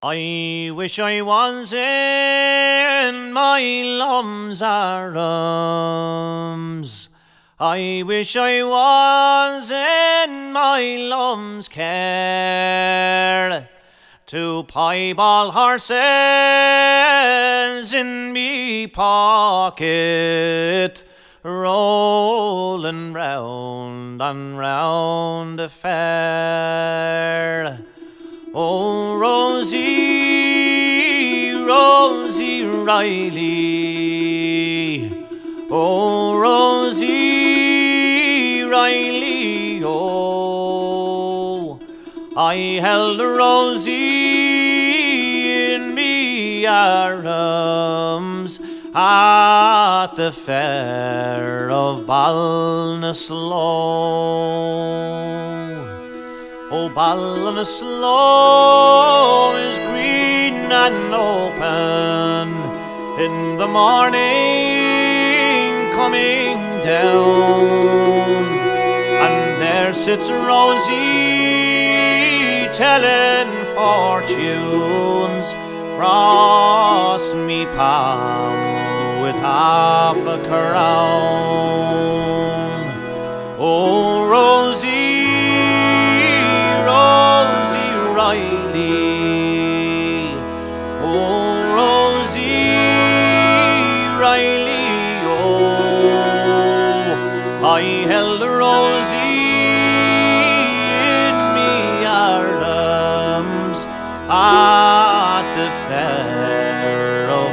I wish I was in my lum's arms. I wish I was in my lum's care, to piebald horses in me pocket, rolling round and round the fair. Oh, Rosie, Rosie Riley, oh, Rosie Riley, oh, I held Rosie in me arms at the fair of Ballinasloe. Oh, Ballinasloe is green and open in the morning coming down, and there sits Rosie telling fortunes cross me palm with half a crown. Oh, Rosie, Rosie Riley, oh, Rosie Riley, oh, I held Rosie in me arms at the fair of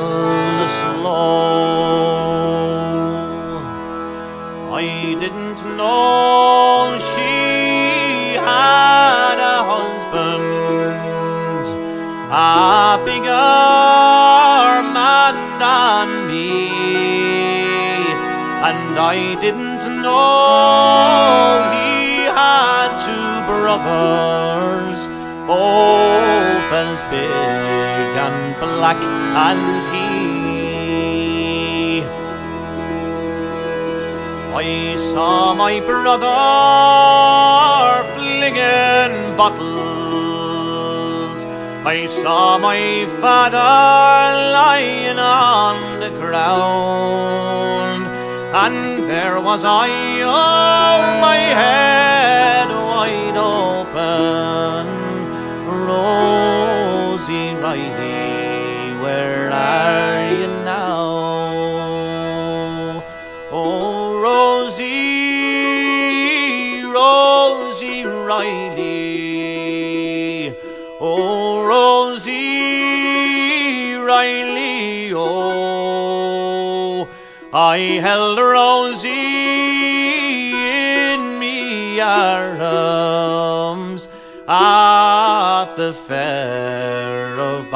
Ballinasloe. I didn't know she had a husband, a bigger man than me, and I didn't know he had two brothers, both as big and black as he. I saw my brother flinging bottles, I saw my father lying on the ground, and there was I, oh, my head wide open. Rosie Riley, where are you now? Oh, Rosie, Rosie Riley, oh, Rosie Riley, oh, I held Rosie in me arms at the fair of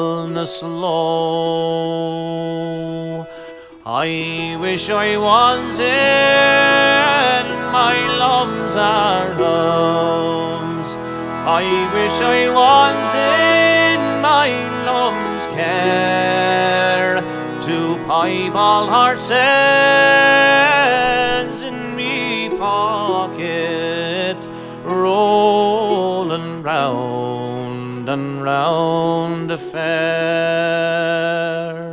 Ballinasloe. I wish I was in my lum's arms. I wish I was in my lum's care, to piebald horses in me pocket, rolling round and round the fair.